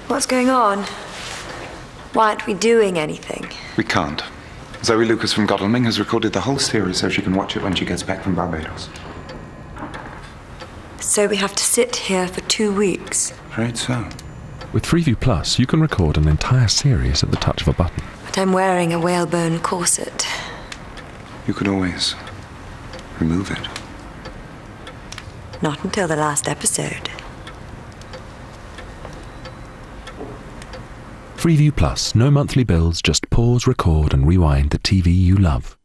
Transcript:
What's going on? Why aren't we doing anything? We can't. Zoe Lucas from Godalming has recorded the whole series so she can watch it when she gets back from Barbados. So we have to sit here for 2 weeks? Afraid so. With Freeview Plus, you can record an entire series at the touch of a button. But I'm wearing a whalebone corset. You could always remove it. Not until the last episode. Freeview Plus, no monthly bills, just pause, record and rewind the TV you love.